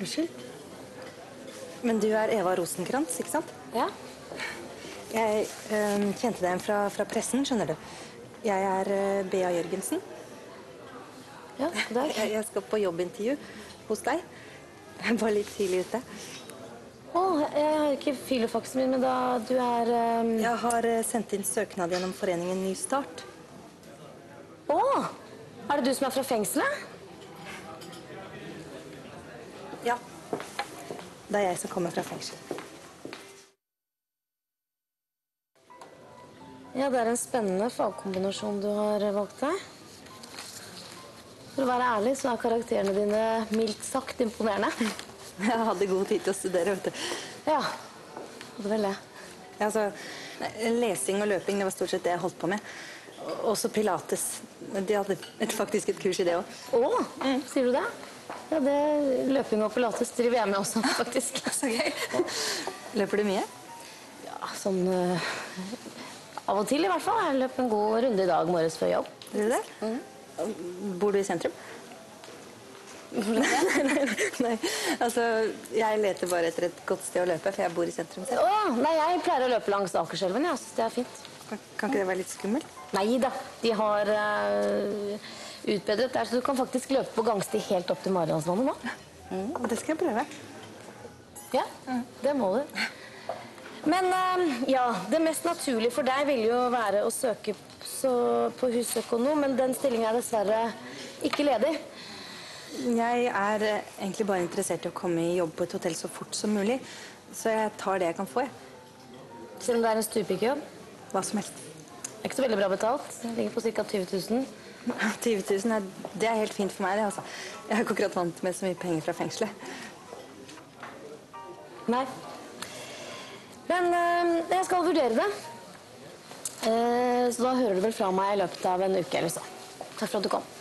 Unnskyld? Men du er Eva Rosenkrantz, ikke sant? Ja. Jeg kjente deg fra pressen, skjønner du. Jeg er Bea Jørgensen. Ja, god dag. Jeg skal på jobbintervju hos deg. Jeg var litt tidlig ute. Jeg har ikke filofaksen min, men da du er... Jeg har sendt inn søknad gjennom foreningen Ny Start. Er det du som er fra fengselet? Ja. Det er jeg som kommer fra fengsel. Ja, det er en spennende fagkombinasjon du har valgt deg. For å være ærlig, så er karakterene dine mildt sagt imponerende. Jeg hadde god tid til å studere, vet du. Ja, hadde vel det. Ja, altså, lesing og løping, det var stort sett det jeg holdt på med. Også pilates. De hadde faktisk et kurs i det også. Sier du det? Ja, løping og pilates driver jeg med også, faktisk. Så gøy. Løper du mye? Ja, sånn... av og til i hvert fall. Jeg løp en god runde i dag morges før jobb. Er du det? Bor du i sentrum? Nei, altså, jeg leter bare etter et godt sted å løpe, for jeg bor i sentrum selv. Nei, jeg pleier å løpe langs Akerselven, jeg synes det er fint. Kan ikke det være litt skummelt? Neida, de har utbedret der, så du kan faktisk løpe på gangsti helt opp til Mariansvannet nå. Det skal jeg prøve. Ja, det må du. Men ja, det mest naturlige for deg vil jo være å søke på husøkonom, men den stillingen er dessverre ikke ledig. Jeg er egentlig bare interessert i å komme i jobb på et hotell så fort som mulig, så jeg tar det jeg kan få, Selv om det er en stupikjobb? Hva som helst. Det er ikke så veldig bra betalt. Det ligger på ca. 20 000. 20 000, det er helt fint for meg, det, altså. Jeg er ikke akkurat vant med så mye penger fra fengselet. Nei. Men jeg skal vurdere det. Så da hører du vel fra meg i løpet av en uke eller så. Takk for at du kom.